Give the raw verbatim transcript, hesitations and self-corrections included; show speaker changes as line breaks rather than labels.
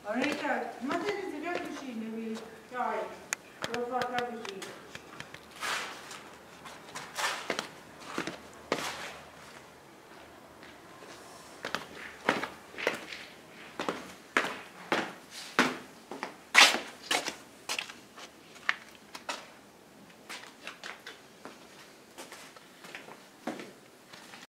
Oretta, ma te ti sei vicino qui? Dai, lo fa